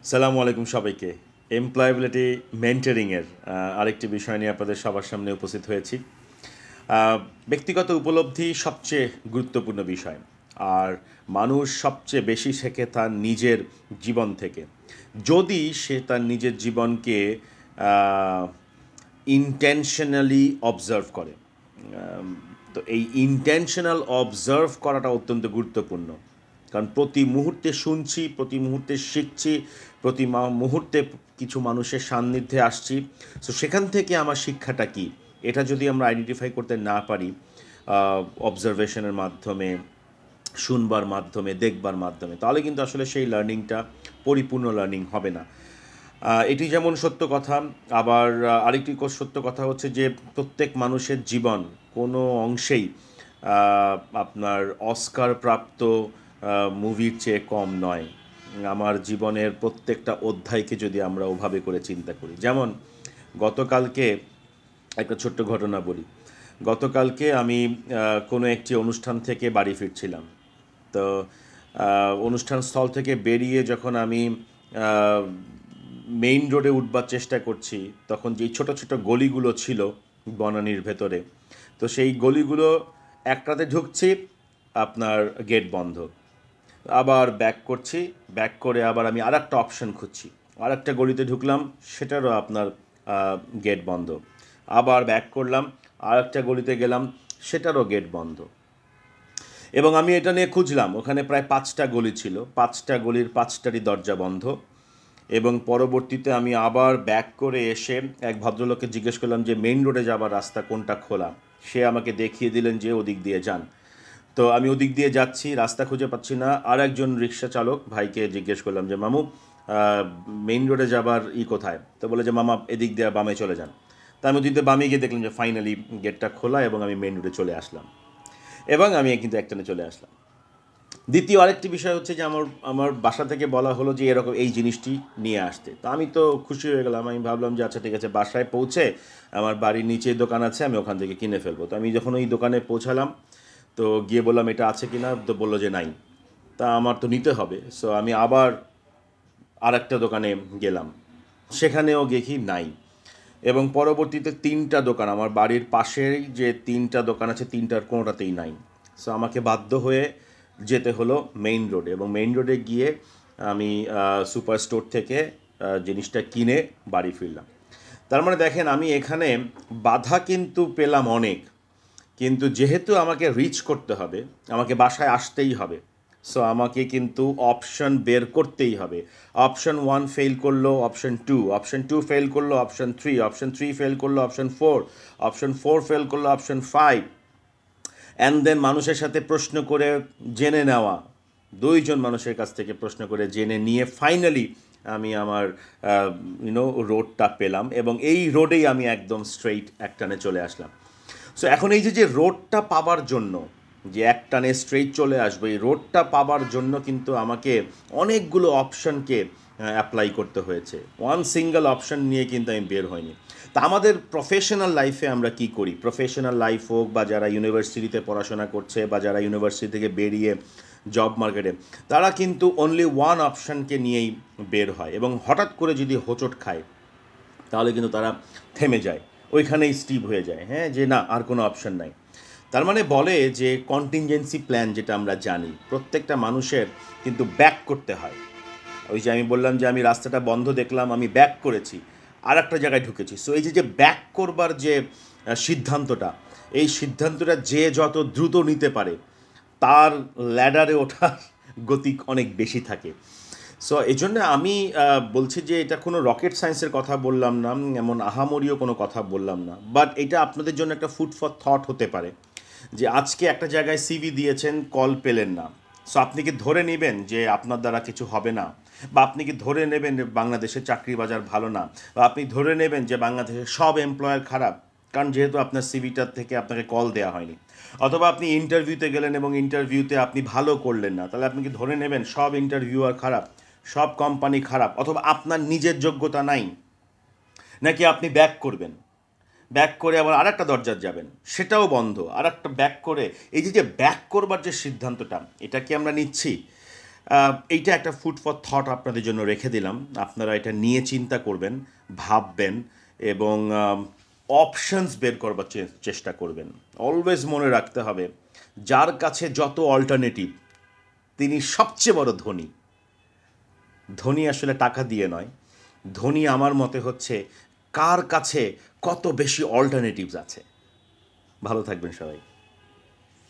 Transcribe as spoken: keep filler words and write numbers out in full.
সালামু আলাইকুম সবাইকে। এমপ্লয়াবিলিটি মেন্টরিংয়ের আরেকটি বিষয় নিয়ে আপনাদের সবার সামনে উপস্থিত হয়েছি। আহ, ব্যক্তিগত উপলব্ধি সবচেয়ে গুরুত্বপূর্ণ বিষয়, আর মানুষ সবচেয়ে বেশি শেখে তার নিজের জীবন থেকে। যদি সে তার নিজের জীবনকে ইন্টেনশনালি অবজার্ভ করে। আম, তো এই ইন্টেনশনাল অবজার্ভ করাটা অত্যন্ত গুরুত্বপূর্ণ, কারণ প্রতি মুহূর্তে শুনছি, প্রতি মুহূর্তে শিখছি, প্রতি মা- মুহূর্তে কিছু মানুষের সান্নিধ্যে আসছি। সো সেখান থেকে আমার শিক্ষাটা কি, এটা যদি আমরা আইডেন্টিফাই করতে না পারি অবজারভেশনের মাধ্যমে, শুনবার মাধ্যমে, দেখবার মাধ্যমে, তাহলে কিন্তু আসলে সেই লার্নিংটা পরিপূর্ণ লার্নিং হবে না। আহ, এটি যেমন সত্য কথা, আবার আহ, আরেকটি ক- সত্য কথা হচ্ছে যে প্রত্যেক মানুষের জীবন কোনো অংশেই আহ, আপনার অস্কার প্রাপ্ত মুভির চেয়ে কম নয়। আমার জীবনের প্রত্যেকটা অধ্যায়কে যদি আমরা ওভাবে করে চিন্তা করি, যেমন গতকালকে একটা ছোট্ট ঘটনা বলি। গতকালকে আমি আহ, কোনো একটি অনুষ্ঠান থেকে বাড়ি ফিরছিলাম। তো আহ, অনুষ্ঠান স্থল থেকে বেরিয়ে যখন আমি মেইন রোডে উঠবার চেষ্টা করছি, তখন যেই ছোট ছোট গলিগুলো ছিল বনানীর ভেতরে, তো সেই গলিগুলো একটাতে ঢুকছি, আপনার গেট বন্ধ। আবার ব্যাক করছি, ব্যাক করে আবার আমি আর একটা অপশন খুঁজছি, আর একটা গলিতে ঢুকলাম, সেটারও আপনার গেট বন্ধ। আবার ব্যাক করলাম, আর একটা গলিতে গেলাম, সেটারও গেট বন্ধ। এবং আমি এটা নিয়ে খুঁজলাম, ওখানে প্রায় পাঁচটা গলি ছিল, পাঁচটা গলির পাঁচটারই দরজা বন্ধ। এবং পরবর্তীতে আমি আবার ব্যাক করে এসে এক ভদ্রলোককে জিজ্ঞেস করলাম যে মেইন রোডে যাবার রাস্তা কোনটা খোলা। সে আমাকে দেখিয়ে দিলেন যে ওদিক দিয়ে যান। তো আমি ওদিক দিয়ে যাচ্ছি, রাস্তা খুঁজে পাচ্ছি না। আর একজন রিক্সা চালক ভাইকে জিজ্ঞেস করলাম যে মামু, মেইন রোডে যাবার ই কোথায়? তো বলে যে মামা এদিক দিয়ে বামে চলে যান। তা আমি ওদিক দিয়ে বামে গিয়ে দেখলাম যে ফাইনালি গেটটা খোলা, এবং আমি মেইন রোডে চলে আসলাম, এবং আমি কিন্তু একটানে চলে আসলাম। দ্বিতীয় আরেকটি বিষয় হচ্ছে যে আমার আমার বাসা থেকে বলা হলো যে এরকম এই জিনিসটি নিয়ে আসতে। তো আমি তো খুশি হয়ে গেলাম, আমি ভাবলাম যে আচ্ছা ঠিক আছে, বাসায় পৌঁছে আমার বাড়ির নিচে দোকান আছে, আমি ওখান থেকে কিনে ফেলবো। তো আমি যখন ওই দোকানে পৌঁছালাম, তো গিয়ে বললাম এটা আছে কি না, তো বললো যে নাই। তা আমার তো নিতে হবে, সো আমি আবার আর একটা দোকানে গেলাম, সেখানেও দেখি নাই। এবং পরবর্তীতে তিনটা দোকান, আমার বাড়ির পাশেই যে তিনটা দোকান আছে, তিনটার কোনোটাতেই নাই। সো আমাকে বাধ্য হয়ে যেতে হলো মেইন রোডে, এবং মেইন রোডে গিয়ে আমি সুপার স্টোর থেকে আহ, জিনিসটা কিনে বাড়ি ফিরলাম। তার মানে দেখেন, আমি এখানে বাধা কিন্তু পেলাম অনেক, কিন্তু যেহেতু আমাকে রিচ করতে হবে, আমাকে বাসায় আসতেই হবে, সো আমাকে কিন্তু অপশন বের করতেই হবে। অপশন ওয়ান ফেল করলো, option two, option two fail করলো, option three, option three fail করলো, option four, option four fail করলো, অপশন ফাইভ। অ্যান্ড দেন মানুষের সাথে প্রশ্ন করে জেনে নেওয়া, দুইজন মানুষের কাছ থেকে প্রশ্ন করে জেনে নিয়ে ফাইনালি আমি আমার ইউনো রোডটা পেলাম, এবং এই রোডেই আমি একদম স্ট্রেইট একটানে চলে আসলাম। সো এখন এই যে যে রোডটা পাবার জন্য, যে একটানে স্ট্রেইট চলে আসবে, এই রোডটা পাবার জন্য কিন্তু আমাকে অনেকগুলো অপশনকে অ্যাপ্লাই করতে হয়েছে। ওয়ান সিঙ্গেল অপশন নিয়ে কিন্তু আমি বের হইনি। তা আমাদের প্রফেশনাল লাইফে আমরা কি করি? প্রফেশনাল লাইফ হোক, বা যারা ইউনিভার্সিটিতে পড়াশোনা করছে, বা যারা ইউনিভার্সিটি থেকে বেরিয়ে জব মার্কেটে, তারা কিন্তু অনলি ওয়ান অপশনকে নিয়েই বের হয়, এবং হঠাৎ করে যদি হোঁচট খায়, তাহলে কিন্তু তারা থেমে যায়, ওইখানেই স্টিভ হয়ে যায়, হ্যাঁ, যে না আর কোনো অপশন নাই। তার মানে বলে যে কন্টিনজেন্সি প্ল্যান, যেটা আমরা জানি প্রত্যেকটা মানুষের কিন্তু ব্যাক করতে হয়। ওই যে আমি বললাম যে আমি রাস্তাটা বন্ধ দেখলাম, আমি ব্যাক করেছি, আর একটা জায়গায় ঢুকেছি। সো এই যে যে ব্যাক করবার যে আহ, সিদ্ধান্তটা, এই সিদ্ধান্তটা যে যত দ্রুত নিতে পারে, তার ল্যাডারে ওঠার গতি অনেক বেশি থাকে। সো এই জন্য আমি আহ, বলছি যে এটা কোনো রকেট সায়েন্সের কথা বললাম না, এমন আহামরিও কোনো কথা বললাম না, বাট এটা আপনাদের জন্য একটা ফুড ফর থট হতে পারে। যে আজকে একটা জায়গায় সিভি দিয়েছেন, কল পেলেন না, সো আপনি কি ধরে নেবেন যে আপনার দ্বারা কিছু হবে না? বা আপনি কি ধরে নেবেন যে বাংলাদেশের চাকরি বাজার ভালো না? বা আপনি ধরে নেবেন যে বাংলাদেশের সব এমপ্লয়ার খারাপ, কারণ যেহেতু আপনার সিভিটার থেকে আপনাকে কল দেওয়া হয়নি? অথবা আপনি ইন্টারভিউতে গেলেন এবং ইন্টারভিউতে আপনি ভালো করলেন না, তাহলে আপনি কি ধরে নেবেন সব ইন্টারভিউয়ার খারাপ, সব কোম্পানি খারাপ? অথবা আপনার নিজের যোগ্যতা নাই? নাকি আপনি ব্যাক করবেন, ব্যাক করে আবার আর একটা দরজার যাবেন, সেটাও বন্ধ, আর একটা ব্যাক করে, এই যে যে ব্যাক করবার যে সিদ্ধান্তটা, এটা কি আমরা নিচ্ছি? আহ, এইটা একটা ফুড ফর থট আপনাদের জন্য রেখে দিলাম। আপনারা এটা নিয়ে চিন্তা করবেন, ভাববেন এবং অপশনস বের করবার চে- চেষ্টা করবেন। অলওয়েজ মনে রাখতে হবে, যার কাছে যত অল্টারনেটিভ তিনি সবচেয়ে বড় ধনী। ধনী আসলে টাকা দিয়ে নয়, ধনী আমার মতে হচ্ছে কার কাছে কত বেশি অল্টারনেটিভস আছে। ভালো থাকবেন সবাই।